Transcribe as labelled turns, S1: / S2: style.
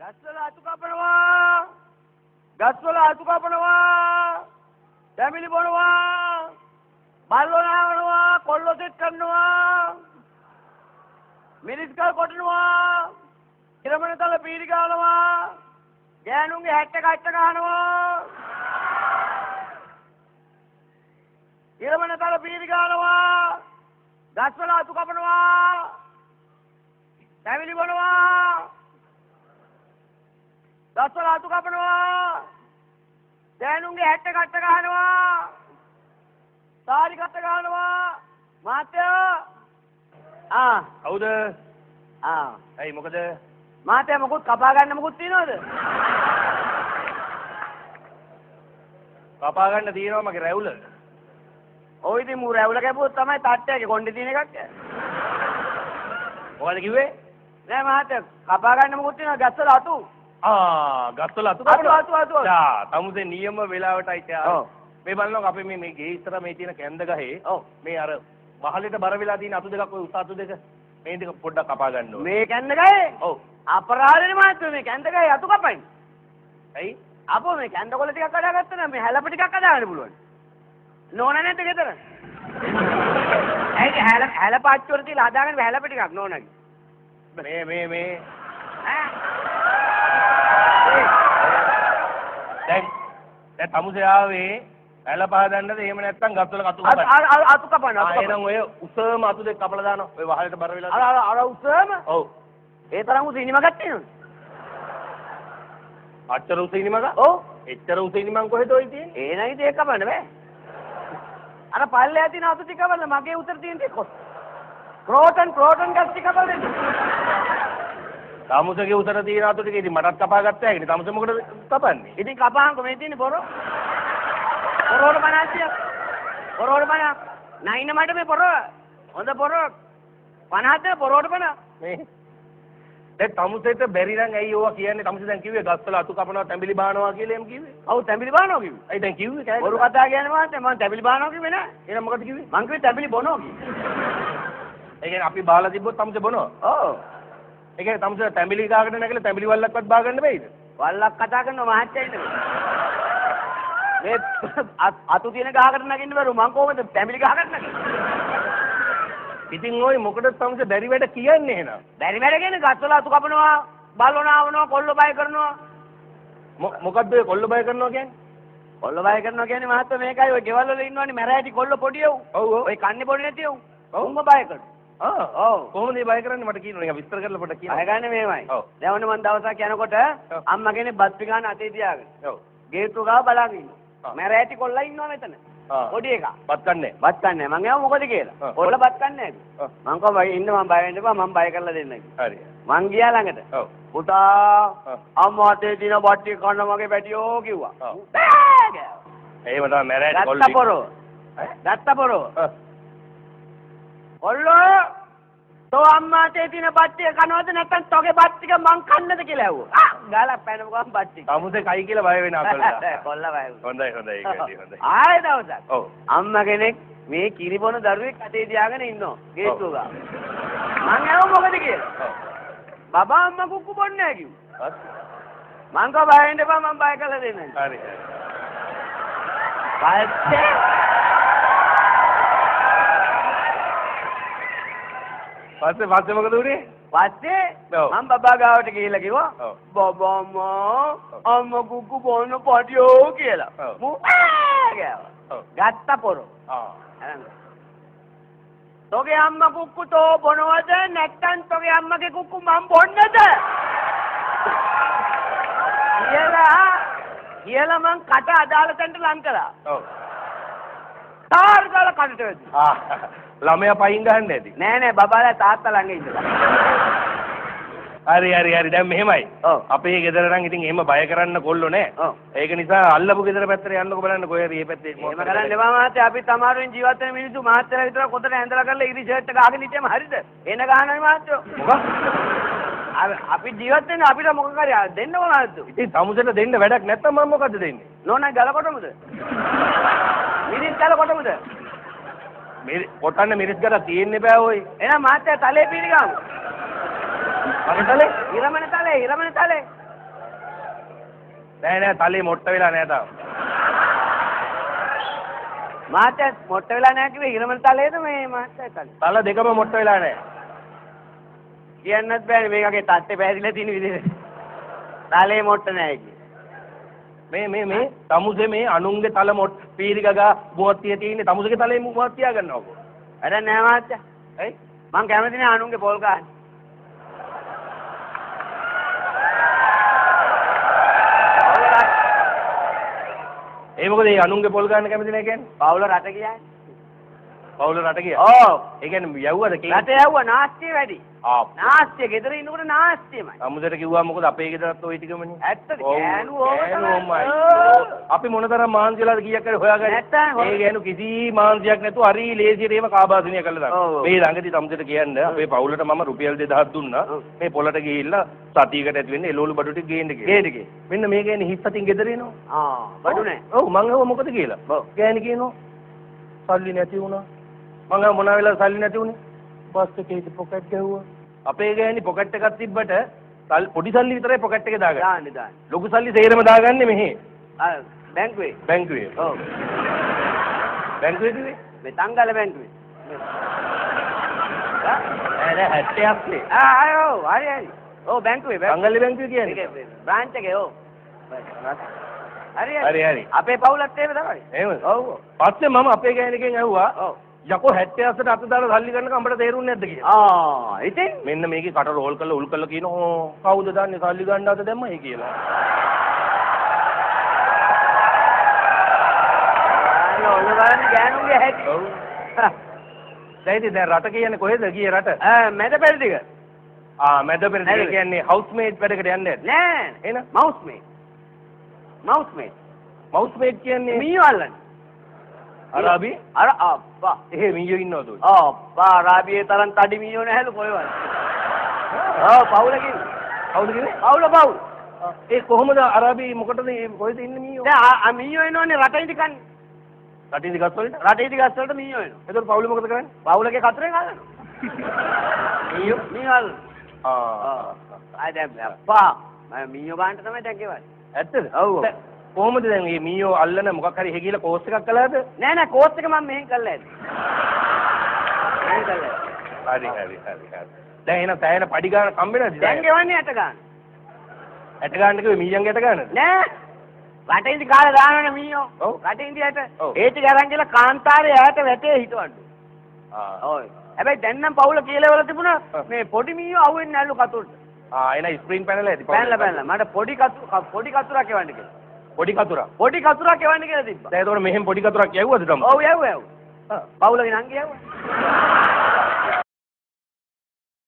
S1: ගස්වල අතු කපනවා. ගස්වල අතු කපනවා. දැමිලි බොනවා. බල්ලෝ නාවනවා. කොල්ලෝ සෙට් කරනවා. මිරිස් කල් කොටනවා. ඉරමණතල පීරි ගානවා. ගෑනුන්ගේ හැට්ට කට්ට ගන්නවා. ඉරමණතල පීරි ගානවා. ගස්වල අතු කපනවා. දැමිලි බොනවා. ගස්වල අතු කපනවා. ගෑනුන්ගේ හැට්ට කට්ට ගන්නවා. සාරි කට්ට ගන්නවා. මාත්‍යා
S2: කවුද? ඇයි මොකද?
S1: මාතේ මොකුත් කපා ගන්න මොකුත් තියනවද?
S2: කපා ගන්න තියෙනවා මගේ රැවුල.
S1: ඔය ඉතින් මූ රැවුල කැපුවොත් තමයි තට්ටයගේ කොණ්ඩේ තියෙන එකක්.
S2: මොකද කිව්වේ?
S1: නෑ මාතේ කපා ගන්න මොකුත් තියනවා ගස්වල අතු.
S2: ගස්වල අතු කපනවා.
S1: අතු.
S2: යා තමුසේ නියම වෙලාවටයි තියා.
S1: ඔව්.
S2: මේ බලනවා අපි මේ ගේ ඉස්සර මේ තියෙන කැන්ද ගහේ.
S1: ඔව්.
S2: මේ අර වහලෙට බර වෙලා තියෙන අතු දෙකක් ඔය උස අතු දෙක. මේ දෙක පොඩ්ඩක් කපා ගන්න ඕනේ.
S1: මේ කැන්ද ගහේ?
S2: ඔව්.
S1: අපරාධනේ මාතේ මේ කැන්ද ගහේ අතු කපන්නේ.
S2: ඇයි?
S1: අපෝ මේ කැන්ද කොළ ටිකක් අදාගත්තා නම් මේ හැලප ටිකක් අදාගන්න පුළුවන්. නෝන නැද්ද ගෙදර? ඇයි හැලප අච්චුවර තියලා අදාගන්න හැලප ටිකක් නෝනගේ.
S2: මේ දැන් තමුසේ ආවේ ඇල පහදන්නද එහෙම නැත්නම් ගස්වල අතු කපන්න?
S1: අතු කපන්න.
S2: එහෙනම් ඔය උසම අතු දෙක කපලා දානවා. ඔය වහලට බර වෙලා.
S1: අර උසම?
S2: ඔව්.
S1: ඒ තරම් උස ඉනිමක් ගත්තේ
S2: අච්චර උස ඉනිමක?
S1: ඔව්.
S2: එච්චර උස ඉනිමන් කොහෙද ඔය තියෙන්නේ?
S1: ඒ නයි ඒක කපන්න බෑ. අර පල්ලෙහා තියෙන අතු ටික කපන්න මගේ උතර තියෙන ටික කොස්. ක්‍රෝටන් ගස් ටික කපලා දෙන්න.
S2: තමුසේගේ උතර තියෙන අතු ටික ඉතින් මටත් කපා ගත්තා හැකිනේ. තමුසේ මොකටද කපන්නේ?
S1: ඉතින් කපාංකෝ මේ තියෙන්නේ පොරෝ. පොරෝට 50ක්. පොරෝට 50ක්. නයින මට මේ පොරෝ. හොඳ පොරෝ. 50ද පොරෝට 50.
S2: මේ දැන් තමුසේට බැරි නම් ඇයි ඕවා කියන්නේ? තමුසේ දැන් කිව්වේ ගස්වල අතු කපනවා තැඹිලි බානවා කියලා එම් කිව්වේ.
S1: ඔව් තැඹිලි බානවා කිව්වේ.
S2: ඇයි දැන් කිව්වේ කෑ?
S1: බොරු කතා කියන්නේ මාත් මම තැඹිලි බානවා කිව්වේ නෑ.
S2: එහෙනම් මොකද කිව්වේ?
S1: මං කිව්වේ තැඹිලි බොනවා කිව්වේ.
S2: ඒ කියන්නේ අපි බාලා තිබ්බොත් තමුසේ බොනවා.
S1: ඔව්.
S2: ඒ කියන්නේ තමුසේ තැඹිලි ගාගෙන නැගලා තැඹිලි වල්ලක්වත් බා ගන්න බෑයිද?
S1: වල්ලක් කතා කරනවා මහත්තයා ඉන්නේ. මේ අතු තියෙන ගහකට නගින්න බැරුව මං කොහොමද තැඹිලි ගහකට නගින්නේ?
S2: ඉතින් ඔය මොකටද තමුසේ බැරි වැඩ කියන්නේ එහෙනම්?
S1: බැරි වැඩ කියන්නේ ගස්වල අතු කපනවා, බල්ලෝ නාවනවා, කොල්ලෝ බය කරනවා.
S2: මොකද්ද ඔය කොල්ල බය කරනවා කියන්නේ?
S1: කොල්ලෝ බය කරනවා කියන්නේ මහත්තයා මේකයි ඔය ගෙවල් වල ඉන්නවනේ මැරෑටි කොල්ලෝ පොඩි එව්.
S2: ඔව් ඔව්.
S1: ඔය කන්නේ පොඩි නැති එව්. උන්ම බය කරනවා. ඔව්.
S2: කොහොමද මේ බය කරන්නේ මට කියන්න නිකන් විස්තර කරලා පොඩ්ඩක් කියන්න.
S1: බය ගන්න මේමයි.
S2: ඔව්.
S1: දැන් ඔන්න මම දවසක් යනකොට අම්මා කෙනෙක් බත් පිඟාන අතේ තියාගෙන.
S2: ඔව්.
S1: ගේට්ටුව ගාව බලන් ඉන්නවා. මැරෑටි කොල්ලා ඉන්නවා මෙතන. පොඩි එකා.
S2: බත් කන්නේ.
S1: බත් කන්නේ. මං එහම මොකද කියලා. කොල්ල බත් කන්නේ නැහැ. මං කව ඉන්න මං බය වෙන්න එපා මං බය කරලා දෙන්නම්.
S2: හරි.
S1: මං ගියා ළඟට.
S2: ඔව්.
S1: පුතා අම්මා අතේ දින බත් ටික කන්න මගේ පැටියෝ කිව්වා.
S2: එහෙම තමයි මැරෑටි කොල්ලෙක්.
S1: ගත්ත පොරෝ. ගත්ත පොරෝ. කොල්ලෝ තෝ අම්මා අතේ දින බත් ටික කනවද නැත්නම් තෝගේ බත් ටික මං කන්නද කියලා ඇහුවා. ගාලා පැනම ගමන් බත් ටික.
S2: තමුසේ කයි කියලා බය වෙන අකල්ලා.
S1: කොල්ලා බය වුණා.
S2: හොඳයි ඒක හොඳයි.
S1: ආයෙ දවසක්.
S2: ඔව්.
S1: අම්මා කෙනෙක් මේ කිරි බොන දරුවෙක් අතේ තියාගෙන ඉන්නවා. ගේට්ටුව ගාව. මං ඇහුවා මොකද කියලා. බබා අම්මා කුක්කු බොන්නේ නැහැ කිව්වා. මං කව බය වෙන්න එපා මං බය කරලා දෙන්නම්.
S2: හරි. පස්සේ මොකද උනේ?
S1: පස්සේ මම බබා ගාවට ගිහිල්ලා කිව්වා බබා අම්මා කුක්කු බොන්න පටියෝ කියලා. මූ ගාවා. ගත්ත පොරෝ. තෝගේ අම්මා කුක්කු තෝ බොනවද නැත්නම් තෝගේ අම්මගේ කුක්කු මම බොන්නද? කියලා මං කට අදාළ තැනට ලං කළා.
S2: ඔව්.
S1: තාර ගාලා කනට වැදුනා.
S2: ළමයා පයින් ගහන්නේ නැති.
S1: නෑ බබාලා තාත්තා ළඟ ඉඳලා.
S2: හරි දැන් මෙහෙමයි.
S1: ඔව්.
S2: අපේ ගෙදර නම් ඉතින් එහෙම බය කරන්න කොල්ලෝ නෑ.
S1: ඔව්.
S2: ඒක නිසා අල්ලපු ගෙදර පැත්තට යන්නකො බලන්න කොහේ හරි මේ පැත්තේ.
S1: එහෙම කරන්න එපා මහත්තයා අපි තමාරුවෙන් ජීවත් වෙන මිනිස්සු මහත්තයලා විතර කොතන ඇඳලා කරලා ඉරි ෂර්ට් එක ගහගෙන හිටියම හරිද? එන ගහනනේ මහත්තයෝ. මොකක්? අපි ජීවත් වෙන අපිට මොකක් හරි දෙන්න ඕනද?
S2: ඉතින් තමුසෙට දෙන්න වැඩක් නැත්තම් මම මොකද්ද දෙන්නේ?
S1: නෝනා ගලකොටමුද? මිරිස් ගලකොටමුද?
S2: මේ කොටන්න මිරිස් ගල තියෙන්න බෑ ඔය.
S1: එහෙනම් මහත්තයා තලේ පීරි ගාමු.
S2: මගේ තලේ?
S1: ඉරමන තලේ.
S2: නෑ තලේ මොට්ට වෙලා නෑ තාම.
S1: මාත්‍යා මොට්ට වෙලා නැහැ කිව්වේ ඉරමල් තලයේද මේ මාත්‍යා තලේ?
S2: තල දෙකම මොට්ට වෙලා නෑ.
S1: කියන්නත් බෑනේ මේකගේ තට්ටේ පැහැදිලා තියෙන විදිහට. තලේ මොට්ට නැහැ කිය.
S2: මේ තමුසේ මේ අනුන්ගේ තල මොට් පීරි ගගා මුවත්තිය තියෙන්නේ තමුසේගේ තලේ මුවත් තියා ගන්නවකෝ.
S1: වැඩක් නැහැ මාත්‍යා.
S2: ඇයි?
S1: මං කැමති නෑ අනුන්ගේ පොල් ගන්න.
S2: ඒ මොකද ඒ අනුන්ගේ පොල් ගන්න කැමති නෑ කියන්නේ?
S1: පවුල රට කියන්නේ.
S2: පවුල රට කියා.
S1: ඔව්.
S2: ඒ කියන්නේ යවුවද කියන්නේ?
S1: රට යවුවා නාස්තිය වැඩි. නාස්තිය ගෙදර ඉන්නකොට නාස්තියමයි.
S2: අමුසට කිව්වා මොකද අපේ ගෙදරත් ওই ටිකමනේ.
S1: ඇත්තද? ගෑනු ඕමයි.
S2: අපි මොනතරම් මාන්සියලාද කීයක් හරි හොයාගන්න.
S1: නැත්තම්
S2: මේ ගෑනු කිසි මාන්සියක් නැතුව හරි ලේසියට එහෙම කාබාසිනිය කළා දාන්න. මේ ළඟදී තමුසට කියන්නේ අපේ පවුලට මම රුපියල් 2000ක් දුන්නා. මේ පොලට ගිහිල්ලා සතියකට ඇති වෙන්නේ එළවලු බඩු ටික ගේන්න කියලා. මෙන්න මේ ගෑණි හිස් අතින් ගෙදර එනවා.
S1: බඩු නැහැ.
S2: ඔව් මං අහුව මොකද කියලා. ගෑණි කියනවා සල්ලි නැති වුණා. මං අහුව මොන වෙලාවද සල්ලි නැති වුනේ? බස් එකේ පොකට් ගැහුවා. අපේ ගෑණි පොකට් එකක් තිබ්බට පොඩි සල්ලි විතරයි පොකට් එකේ දාගන්නේ.
S1: දාන්න.
S2: ලොකු සල්ලි සේරම දාගන්නේ මෙහි.
S1: බැංකුවේ.
S2: බැංකුවේ.
S1: ඔව්.
S2: බැංකුවේ කිව්වේ?
S1: මේ තංගල බැංකුවේ.
S2: නෑ 70ක් නේ.
S1: ඔව් හරි. ඔව් බැංකුවේ.
S2: තංගල බැංකුවේ කියන්නේ.
S1: බ්‍රාන්ච් එකේ ඔව්.
S2: හරි.
S1: අපේ පවුලත් එහෙම තමයි.
S2: එහෙමද?
S1: ඔව්.
S2: පස්සේ මම අපේ ගෑණිකෙන් ඇහුවා
S1: ඔව්.
S2: යකෝ 78ට අත දාලා සල්ලි ගන්න කම්බට තේරුන්නේ නැද්ද කියලා.
S1: ඉතින්
S2: මෙන්න මේකේ කට රෝල් කරලා උල් කරලා කියනවා කවුද දන්නේ සල්ලි ගන්න අත දැම්මයි කියලා.
S1: ඔන්න බලන්න ගෑනුගේ හැටි.
S2: ඔව්. දැන් රට කියන්නේ කොහෙද ගියේ රට?
S1: මැද පෙරදිග.
S2: මැද පෙරදිග කියන්නේ හවුස්මේට් වැඩකට යන්නේ
S1: නෑ.
S2: එහෙනම්
S1: මවුස්මේට්.
S2: මවුස්මේට් කියන්නේ
S1: මීයෝ අල්ලන්නේ.
S2: අරාබි?
S1: අප්පා.
S2: එහෙ මීයෝ ඉන්නවද?
S1: අප්පා අරාබියේ තරම් තඩි මීයෝ නැහැලු කොහෙවත්. පවුල කිව්වේ.
S2: කවුද කිව්වේ?
S1: පවුල.
S2: ඒ කොහොමද අරාබි මොකටද කොහෙද ඉන්නේ මීයෝ?
S1: දැන් මීයෝ එනවනේ රටින් කන්නේ.
S2: රටින් ගස් වලට?
S1: රටින් ගස් වලට මීයෝ එනවා.
S2: එතකොට පවුල මොකද කරන්නේ?
S1: පවුලගේ කතරෙන් අල්ලනවා. මීයෝ අල්ලන. දැන් අප්පා මම මීයෝ ගන්නට තමයි දැන් ගෙවන්නේ.
S2: ඇත්තද?
S1: ඔව්.
S2: කොහොමද දැන් මේ මීයෝ අල්ලන මොකක් හරි හේගිලා කෝස් එකක් කළාද?
S1: නෑ කෝස් එක මම මෙහෙන් කළා ඇති.
S2: හරි. දැන් එන තෑන පඩි ගන්න කම්බෙනද?
S1: දැන් ගෙවන්නේ 8 ගන්න.
S2: 8 ගන්න කිව්වේ මීයන්ගේ 8 ගන්නද?
S1: නෑ. රටින්දි කාලේ දානවනේ මීයෝ.
S2: ඔව්.
S1: රටින්දි 8. ඒ ටික අරන් ගිහලා කාන්තාරේ ඈත වැටේ හිටවන්න. ඔව්. හැබැයි දැන් නම් පවුල කියලා වල තිබුණා මේ පොඩි මීයෝ අහුවෙන්නේ නැල්ලු කතුරට.
S2: එන ස්ප්‍රින් පැනල ඇති.
S1: පැනලා මට පොඩි කතුරක් එවන්න කියලා.
S2: පොඩි කතුරක්
S1: එවන්න කියලා තිබ්බා.
S2: දැන් ඒතකොට මෙහෙම පොඩි කතුරක් යවුවද තමයි?
S1: ඔව් යවුවා. පවුලගේ නංගි යවුවා.